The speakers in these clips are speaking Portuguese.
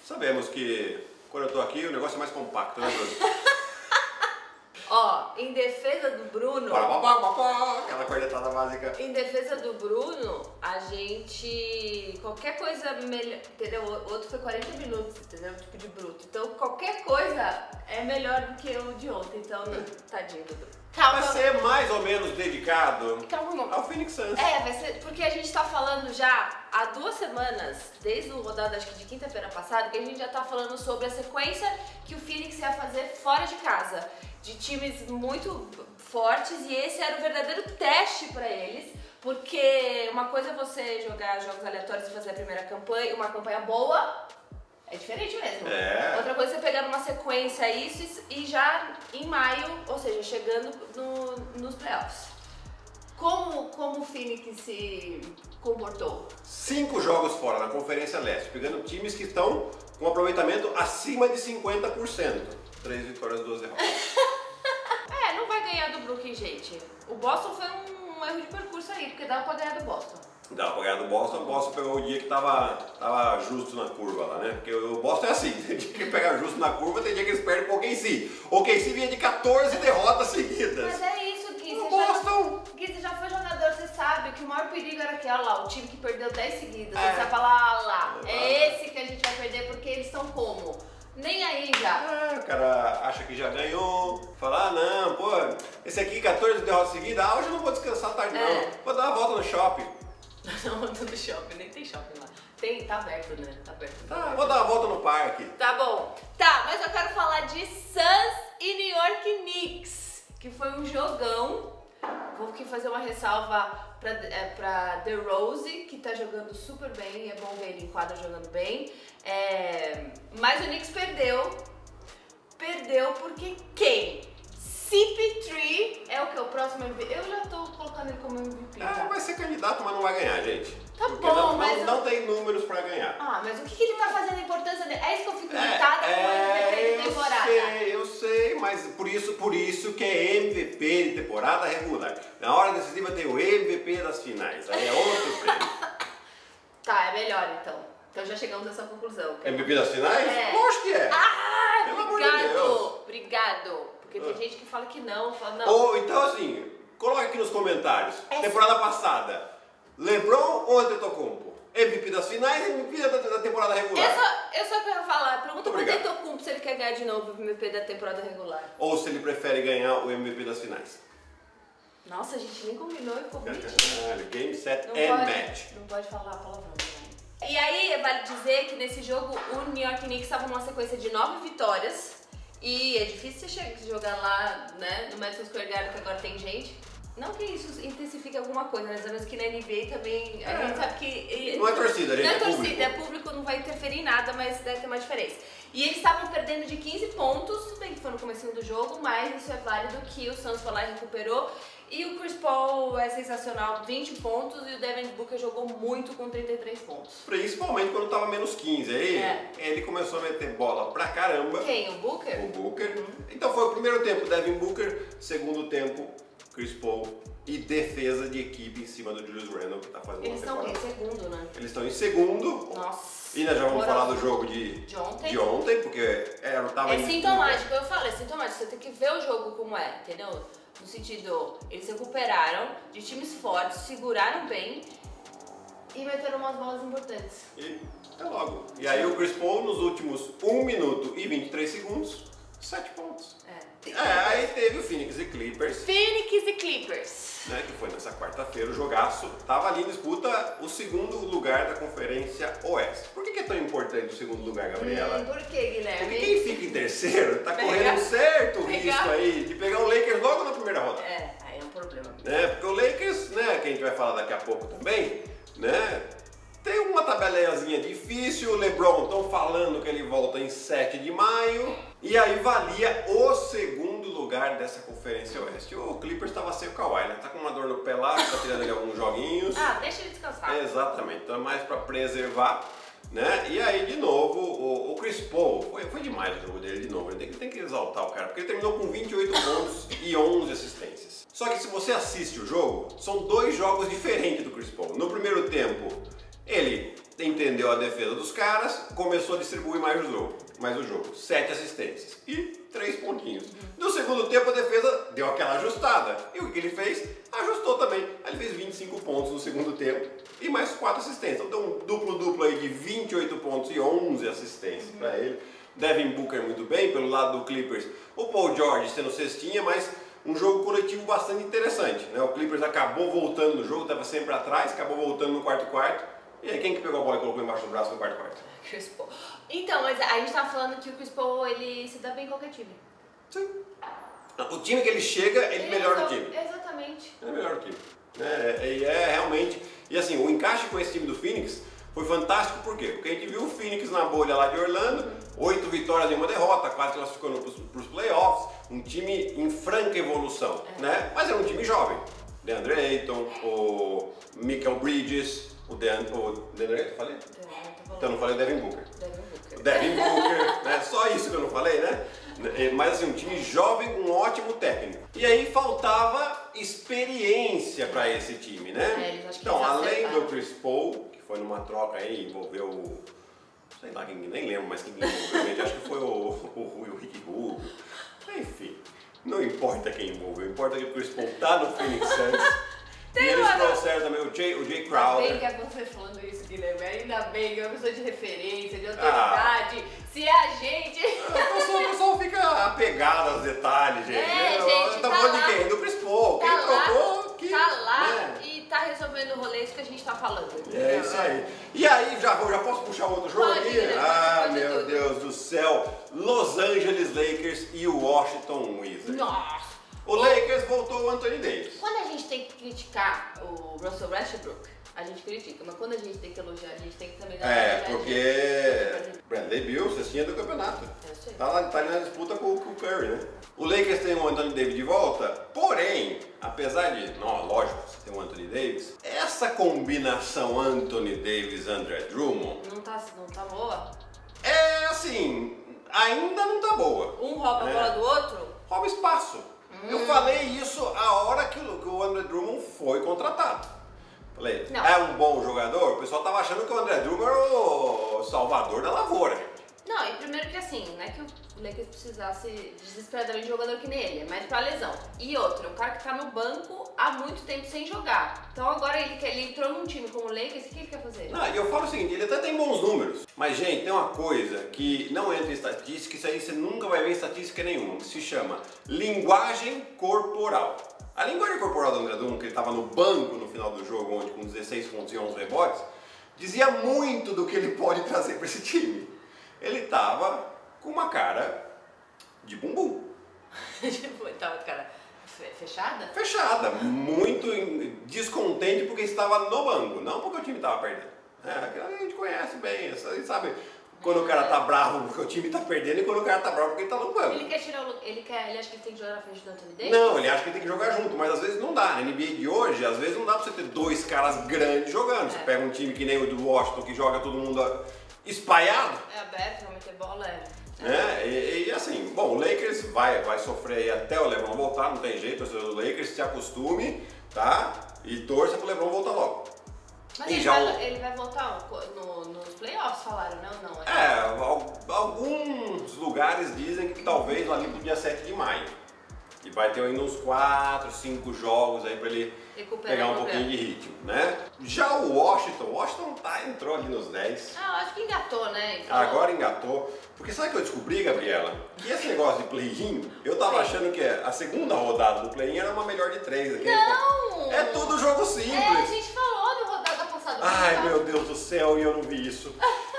Sabemos que quando eu tô aqui o negócio é mais compacto, né, Bruno? Ó, em defesa do Bruno... Aquela cornetada básica. Em defesa do Bruno, a gente... Qualquer coisa melhor... Entendeu? O outro foi 40 minutos, entendeu? Tipo de bruto. Então, qualquer coisa é melhor do que o de ontem. Então, tadinho do Bruno. Vai ser mais ou menos dedicado Calma. ao Phoenix Suns. Vai ser... Porque a gente tá falando já há 2 semanas, desde o rodado, acho que de quinta-feira passada, que a gente já tá falando sobre a sequência que o Phoenix ia fazer fora de casa. De times muito fortes, e esse era o verdadeiro teste para eles, porque uma coisa é você jogar jogos aleatórios e fazer a primeira campanha, uma campanha boa, é diferente mesmo. Outra coisa é você pegar numa sequência isso e já em maio, ou seja, chegando nos playoffs. Como o Phoenix se comportou? 5 jogos fora na Conferência Leste, pegando times que estão com aproveitamento acima de 50%. 3 vitórias, 2 derrotas. Não vai ganhar do Brooklyn, gente. O Boston foi um erro de percurso aí, porque dava pra ganhar do Boston. Dava pra ganhar do Boston, o Boston pegou o dia que tava justo na curva lá, né? Porque o Boston é assim, tem dia que ele pega justo na curva, tem dia que eles perdem pro OKC. O OKC vinha de 14 derrotas seguidas. Mas é isso, Gui. O Boston... Gui, você já foi jogador, você sabe que o maior perigo era aquele lá, o time que perdeu 10 seguidas. Você vai falar, lá, é esse que a gente vai perder, porque eles estão como? Nem aí já. O cara acha que já ganhou, fala, não, pô, esse aqui 14 derrotas seguidas, hoje eu não vou descansar tarde não, vou dar uma volta no shopping. Dar uma volta no shopping, nem tem shopping lá. Tá aberto, né? Tá aberto. Vou dar uma volta no parque. Tá bom. Tá, mas eu quero falar de Suns e New York Knicks, que foi um jogão. Vou aqui fazer uma ressalva pra DeRozan, que tá jogando super bem, é bom ver ele em quadra jogando bem. Mas o Knicks perdeu. Perdeu porque quem? CP3 é o que? O próximo MVP? Eu já tô colocando ele como MVP. Vai ser candidato, mas não vai ganhar, gente. Tá porque bom, mas... Não tem números pra ganhar. Mas o que ele tá fazendo, a importância dele? É isso que eu fico irritada com o MVP de temporada. Eu sei, mas por isso que é MVP de temporada regular. Na hora decisiva tem o MVP das finais, aí é outro prêmio. Tá, é melhor então. Então já chegamos a essa conclusão. MVP das finais? Lógico que é. Pelo amor de Deus. Obrigado. Porque tem gente que fala que não, fala não. Ou então assim, coloca aqui nos comentários. Temporada passada, LeBron ou Antetokounmpo? MVP das finais e MVP da temporada regular? Eu só quero falar, pergunta pro Antetokounmpo se ele quer ganhar de novo o MVP da temporada regular. Ou se ele prefere ganhar o MVP das finais. Nossa, a gente nem combinou e ficou bonitinho. Game, set and match. Não pode falar palavrão, né? E aí, vale dizer que nesse jogo o New York Knicks estava numa sequência de 9 vitórias. E é difícil você jogar lá, né, no Madison Square Garden, que agora tem gente. Não que isso intensifique alguma coisa, né? Mas que na NBA também, a gente sabe que... Não é torcida, gente, não é torcida, público. É público, não vai interferir em nada, mas deve ter uma diferença. E eles estavam perdendo de 15 pontos, tudo bem que foi no comecinho do jogo, mas isso é válido que o Suns foi lá e recuperou. E o Chris Paul é sensacional, 20 pontos, e o Devin Booker jogou muito com 33 pontos. Principalmente quando tava menos 15, aí ele começou a meter bola pra caramba. Quem? O Booker? O Booker. Então foi o primeiro tempo Devin Booker, segundo tempo Chris Paul e defesa de equipe em cima do Julius Randle, que tá fazendo Eles uma temporada. estão em segundo, né? Eles estão em segundo. Nossa. E nós já vamos falar do jogo de ontem, porque tava É sintomático, eu falo, é sintomático. Você tem que ver o jogo como é, entendeu? No sentido, eles recuperaram de times fortes, seguraram bem e meteram umas bolas importantes. E logo. E aí o Chris Paul nos últimos 1 minuto e 23 segundos, 7 pontos. Aí teve o Phoenix e Clippers. Né, que foi nessa quarta-feira, o jogaço. Tava ali em disputa o segundo lugar da Conferência Oeste. Por que é tão importante o segundo lugar, Gabriela? Por que, Guilherme? Porque quem fica em terceiro tá correndo um certo risco aí de pegar o Lakers logo na primeira rodada. Aí é um problema. Porque o Lakers, né, que a gente vai falar daqui a pouco também, né, tem uma tabelazinha difícil. O LeBron estão falando que ele volta em 7 de maio. E aí valia o segundo lugar dessa Conferência Oeste. O Clippers estava sem o Kawhi, né? Tá com uma dor no pé lá, tá tirando ele alguns joguinhos. Deixa ele descansar. Exatamente, então é mais para preservar, né? E aí, de novo, o Chris Paul, foi demais o jogo dele de novo. Ele tem que exaltar o cara, porque ele terminou com 28 pontos e 11 assistências. Só que se você assiste o jogo, são 2 jogos diferentes do Chris Paul. No primeiro tempo, ele tem entendeu a defesa dos caras, começou a distribuir mais o jogo. 7 assistências e 3 pontinhos. No segundo tempo a defesa deu aquela ajustada. E o que ele fez? Ajustou também. Aí ele fez 25 pontos no segundo tempo e mais 4 assistências. Então um duplo-duplo aí de 28 pontos e 11 assistências para ele. Devin Booker muito bem, pelo lado do Clippers. O Paul George sendo cestinha, mas um jogo coletivo bastante interessante, né? O Clippers acabou voltando no jogo, estava sempre atrás, acabou voltando no quarto. E aí quem que pegou a bola e colocou embaixo do braço no quarto? Chris Paul. Então, mas a gente tava falando que o Chris Paul, ele se dá bem em qualquer time. Sim. O time que ele chega, ele melhora o time. Exatamente. Ele melhora o time. É realmente... E assim, o encaixe com esse time do Phoenix foi fantástico, por quê? Porque a gente viu o Phoenix na bolha lá de Orlando, 8 vitórias e 1 derrota, quase classificando para os playoffs, um time em franca evolução, né? Mas é um time jovem. DeAndre Ayton, o Mikal Bridges, o DeAndre Ayton, falei? Então eu não falei o Devin Booker. O Devin Booker, né? Só isso que eu não falei, né? Mas assim, um time jovem com um ótimo técnico. E aí faltava experiência para esse time, né? Então, além do Chris Paul, que foi numa troca aí, envolveu, sei lá, nem lembro mais quem envolveu, acho que foi o Ricky Rubio. Enfim, não importa quem envolveu, importa que o Chris Paul tá no Phoenix Suns. E eles trouxeram também o Jay Crowder. Ainda bem que é você falando isso, Guilherme. Ainda bem que é uma pessoa de referência, de autoridade. Se é a gente... O pessoal fica apegado aos detalhes, gente. Gente, tá falando de quem? Do Chris Paul. Quem trocou? Tá lá e tá resolvendo o rolê, isso que a gente tá falando. É isso aí. E aí, já posso puxar outro jogo aqui? Meu Deus do céu. Los Angeles Lakers e o Washington Wizards. Nossa. O Lakers voltou o Anthony Davis. Quando a gente tem que criticar o Russell Westbrook, a gente critica, mas quando a gente tem que elogiar, a gente tem que também dar porque Bradley Beal, cestinha do campeonato. Tá ali na disputa com o Curry, né? O Lakers tem o Anthony Davis de volta, porém, apesar de, lógico, você tem o Anthony Davis, essa combinação Anthony Davis-André Drummond... Não tá boa? É assim, ainda não tá boa. Um rouba a bola do outro? Rouba espaço. Eu falei isso a hora que o André Drummond foi contratado. Falei, é um bom jogador? O pessoal tava achando que o André Drummond era o salvador da lavoura. Não, e primeiro que assim, não é que o Lakers precisasse desesperadamente de jogador que nem ele, é mais pra lesão. E outro, o cara que tá no banco há muito tempo sem jogar. Então agora ele entrou num time como o Lakers, o que ele quer fazer? Não, e eu falo o seguinte, ele até tem bons números. Mas, gente, tem uma coisa que não entra em estatística, isso aí você nunca vai ver em estatística nenhuma, que se chama linguagem corporal. A linguagem corporal do André Drummond, que ele estava no banco no final do jogo, onde com 16 pontos e 11 rebotes, dizia muito do que ele pode trazer para esse time. Ele tava com uma cara de bumbum. Ele tava com a cara fechada? Fechada, muito descontente porque estava no banco, não porque o time estava perdendo. A gente conhece bem, sabe quando o cara tá bravo porque o time tá perdendo e quando o cara tá bravo porque ele tá no banco. Ele quer tirar ele acha que ele tem que jogar na frente do Anthony Davis? Não, ele acha que ele tem que jogar junto, mas às vezes não dá. Na NBA de hoje, às vezes não dá pra você ter dois caras grandes jogando. Você pega um time que nem o do Washington que joga todo mundo espalhado. É aberto, vai meter bola, e assim, bom, o Lakers vai sofrer aí até o LeBron voltar, não tem jeito, o Lakers se acostume, tá? E torça pro LeBron voltar logo. Mas ele vai voltar nos playoffs, falaram, né? Ou não? Alguns lugares dizem que talvez lá pro dia 7 de maio. E vai ter ainda uns 4, 5 jogos aí pra ele pegar um pouquinho de ritmo, né? Já o Washington entrou ali nos 10. Eu acho que engatou, né? Então... Agora engatou. Porque sabe o que eu descobri, Gabriela? Que esse negócio de play-in, eu tava achando que a segunda rodada do play-in era uma melhor de 3. Não! É tudo jogo simples. A gente falou no rodada passada. Ai, meu Deus do céu, e eu não vi isso.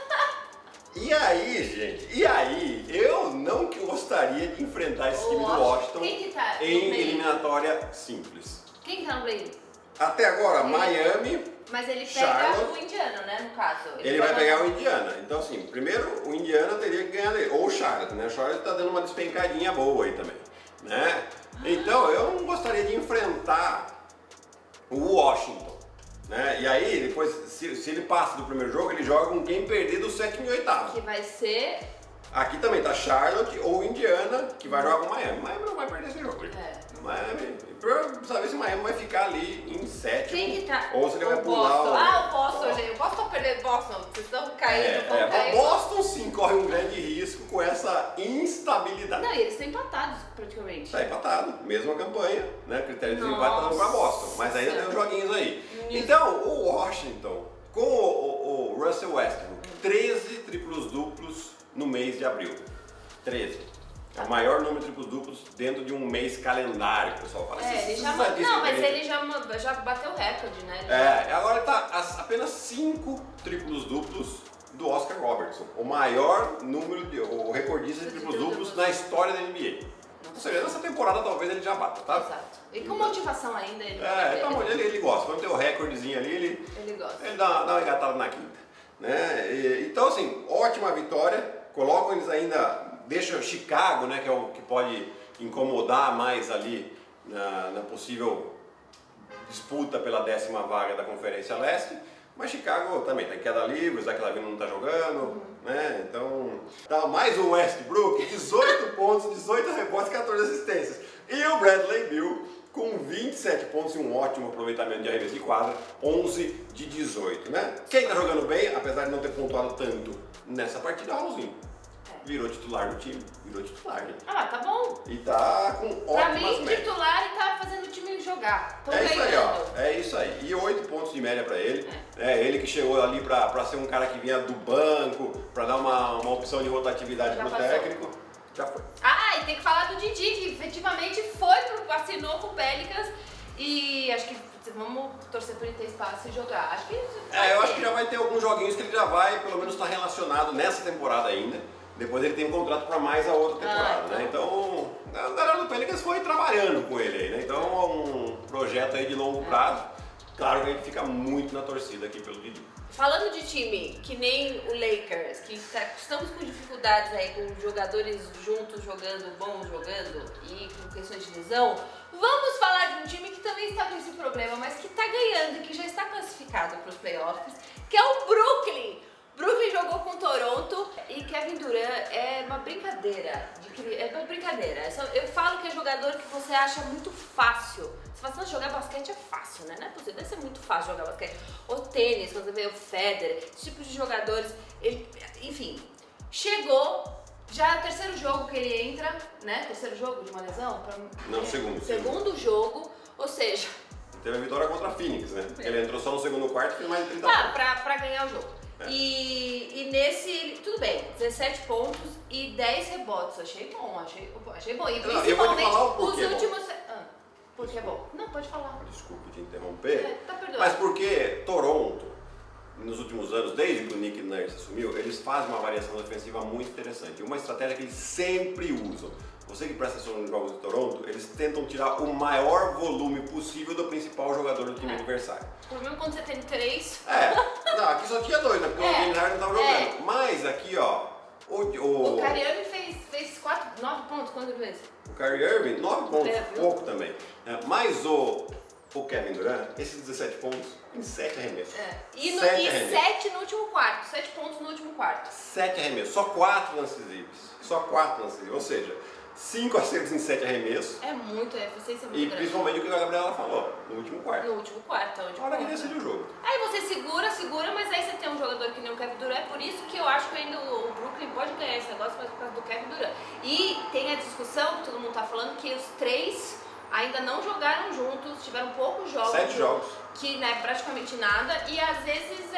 E aí, gente, eu não gostaria de enfrentar esse time do Washington em eliminatória simples. Quem tá no play-in? Até agora, Miami, mas ele pega Charlotte, o Indiana, né, no caso. Ele vai pegar o Indiana. Então, assim, primeiro o Indiana teria que ganhar dele. Ou o Charlotte, né? O Charlotte tá dando uma despencadinha boa aí também, né? Então, eu não gostaria de enfrentar o Washington. Né? E aí, depois, se ele passa do primeiro jogo, ele joga com quem perder do 7º e 8º. Que vai ser... Aqui também tá Charlotte ou Indiana, que vai jogar com Miami. Miami não vai perder esse jogo. Miami, pra saber se Miami vai ficar ali em 7º. Quem que tá? Ou se ele vai pular o Boston, gente. O Boston perdendo o Boston. Vocês cair, não vão cair. Boston sim corre um grande risco com essa instabilidade. Não, e eles estão empatados praticamente. Está empatado, mesma campanha, né? Critério de desempate dando para Boston, mas ainda tem uns joguinhos aí. Então, o Washington, com o Russell Westbrook, 13 triplos duplos no mês de abril. 13. É o maior número de triplos duplos dentro de um mês calendário, o pessoal fala. Ele já bateu o recorde, né? Agora está apenas 5 triplos duplos do Oscar Robertson, o maior número o recordista de triplos duplos na história da NBA. Ou seja, nessa temporada talvez ele já bata, tá? Exato. E com motivação ainda, ele gosta. Quando tem o recordezinho ali, ele gosta. Ele dá uma engatada na quinta. Né? Então, assim, ótima vitória. Colocam eles ainda, deixa Chicago, né, que é o que pode incomodar mais ali na possível disputa pela 10ª vaga da Conferência Leste. Mas Chicago também tá em queda livre, o Zach LaVine não tá jogando, né? Então, tá mais o Westbrook, 18 pontos, 18 rebotes, 14 assistências. E o Bradley Beal com 27 pontos e um ótimo aproveitamento de arremesso de quadra, 11 de 18, né? Quem tá jogando bem, apesar de não ter pontuado tanto nessa partida, é o Raulzinho. Virou titular do time, gente. Ah, tá bom. E tá com ótimas Pra mim, médias. titular e tá fazendo o time jogar. Isso aí, ó. É isso aí. E 8 pontos de média pra ele. Ele que chegou ali pra ser um cara que vinha do banco, pra dar uma opção de rotatividade pro técnico. Já foi. E tem que falar do Didi, que efetivamente assinou com o Pelicans. E acho que vamos torcer por ele ter espaço e jogar. Acho que eu acho que já vai ter alguns joguinhos que ele já vai, pelo menos, estar relacionado nessa temporada ainda. Depois ele tem um contrato para mais a outra temporada, né? Então, a galera do Pelicans foi trabalhando com ele aí, né? Então, é um projeto aí de longo prazo. Claro que a gente fica muito na torcida aqui pelo Didi. Falando de time, que nem o Lakers, que estamos com dificuldades aí, com jogadores juntos jogando, bons jogando e com questões de lesão, vamos falar de um time que também está com esse problema, mas que está ganhando e que já está classificado para os playoffs, que é o Brooklyn. Brooklyn jogou com Toronto e Kevin Durant é uma brincadeira. Eu falo que é jogador que você acha muito fácil. Você fala assim, jogar basquete é fácil, né? Não é possível, deve ser muito fácil jogar basquete. Ou tênis, quando você vê o Federer, esse tipo de jogadores. Enfim, chegou, já é o terceiro jogo que ele entra, né? Terceiro jogo de uma lesão? Segundo. Segundo jogo, ou seja... Teve a vitória contra a Phoenix, né? Ele entrou só no segundo quarto e fez mais de 30 pontos. Pra ganhar o jogo. E nesse, tudo bem, 17 pontos e 10 rebotes. Achei bom. E principalmente os últimos. Porque é bom. Não, pode falar. Desculpe te interromper. Tá perdoado. Mas porque Toronto, nos últimos anos, desde que o Nick Nurse assumiu, eles fazem uma variação defensiva muito interessante. Uma estratégia que eles sempre usam. Você que presta atenção nos jogos de Toronto, eles tentam tirar o maior volume possível do principal jogador do time adversário. O problema quando você tem 3. Não, aqui só tinha 2, né? Porque o James Harden não tava jogando. Mas aqui, ó. O Kyrie Irving fez 9 pontos, quanto ele fez? O Kyrie Irving, 9 pontos, pouco também. Mas o Kevin Durant, esses 17 pontos, em 7 arremessos. E 7 no último quarto, 7 pontos no último quarto. 7 arremessos, só 4 lances livres. Ou seja, 5 acertos em 7 arremessos. É muito, a eficiência é muito grande. Principalmente o que a Gabriela falou, no último quarto. No último quarto, hora que decide o jogo. Aí você segura, mas aí você tem um jogador que nem o Kevin Durant, é por isso que eu acho que ainda o Brooklyn pode ganhar esse negócio, mas por causa do Kevin Durant. E tem a discussão, que todo mundo tá falando, que os 3 ainda não jogaram juntos, tiveram poucos jogos. 7 jogos. Que não é praticamente nada, e às vezes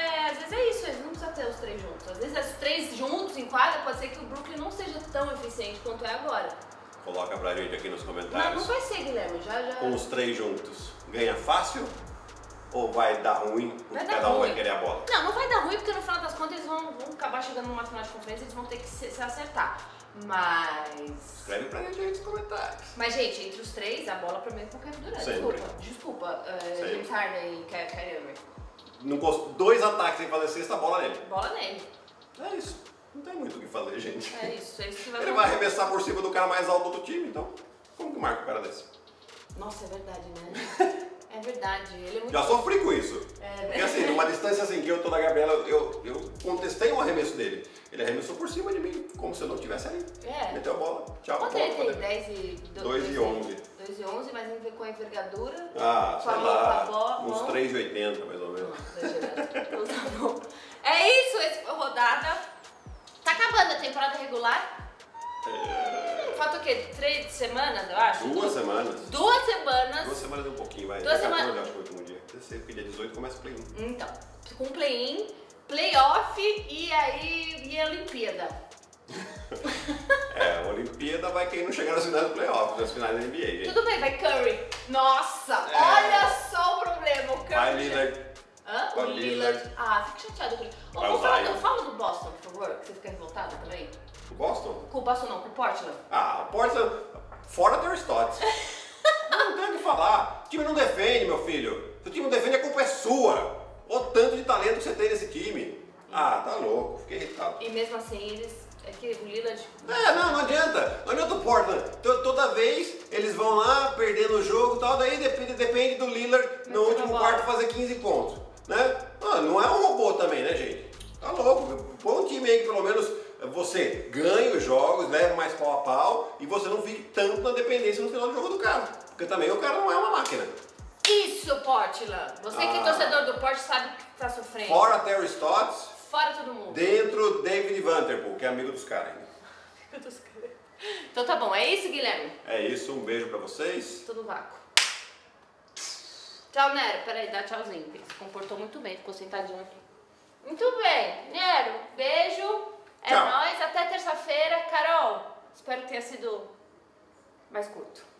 é isso, eles não precisam ter os 3 juntos. Às vezes os 3 juntos em quadra, pode ser que o Brooklyn não seja tão eficiente quanto é agora. Coloca pra gente aqui nos comentários. Não vai ser, Guilherme, já. Com os 3 juntos, ganha fácil? Ou vai dar ruim porque cada um vai querer a bola? Não vai dar ruim porque no final das contas eles vão acabar chegando numa final de conferência e eles vão ter que se acertar. Mas... Escreve pra gente aí nos comentários. Mas, gente, entre os 3, a bola pra mim é com o Kevin Durant. Desculpa. James Harden e Kyrie Irving. 2 ataques sem fazer cesta, bola nele. Bola nele. É isso. Não tem muito o que fazer, gente. É isso que vai Ele vai arremessar por cima do cara mais alto do time, então como que marca o cara desse? Nossa, é verdade, né? É verdade, ele é muito... Já sofri com isso. Porque assim, numa distância assim que eu tô da Gabriela, eu contestei um arremesso dele. Ele arremessou por cima de mim, como se eu não estivesse ali. Meteu a bola. Tchau. Quanto ele tem? 10 e... 2 e 11. 2 e 11, mas com a envergadura... Sei lá, uns 3,80 mais ou menos. Então tá bom. É isso, esse rodada. Tá acabando a temporada regular. Falta o quê? 3 semanas, eu acho? 2 semanas. 2 semanas. 2 semanas é um pouquinho, vai. 2 semanas. 14, acho que é o último dia. Porque dia 18 começa o play-in. Então, com play-in, playoff e aí a Olimpíada. A Olimpíada vai quem não chegar nas finais do playoff, nas finais da NBA, gente. Tudo bem, vai Curry. Nossa, olha só o problema. O Curry. Vai Lillard. Hã? O Lillard. Ah, fico chateado com ele. Fala do Boston, por favor, que você fica revoltado também. O Boston? Com o Boston não, com o Portland. O Portland, fora Terry Stotts. Não tem o que falar. O time não defende, meu filho. Se o time não defende, a culpa é sua. O tanto de talento que você tem nesse time. Tá louco. Fiquei irritado. E mesmo assim, eles... É que o Lillard... Não adianta. Não adianta o Portland. Toda vez eles vão lá, perdendo o jogo e tal, daí depende do Lillard no último quarto fazer 15 pontos. Né? Não é um robô também, né, gente? Tá louco. Põe um time aí que pelo menos você ganha os jogos, leva mais pau a pau e você não fique tanto na dependência no final do jogo do cara. Porque também o cara não é uma máquina. Isso, Portland! Você que é torcedor do Portland sabe que tá sofrendo. Fora Terry Stotts. Fora todo mundo. Dentro David Vanderpool, que é amigo dos caras ainda. Amigo dos caras. Então tá bom, é isso, Guilherme? É isso, um beijo pra vocês. Tô no vácuo. Tchau, Nero. Peraí, dá tchauzinho. Ele se comportou muito bem, ficou sentadinho aqui. Muito bem, Nero. Beijo. É nóis, até terça-feira. Carol, espero que tenha sido mais curto.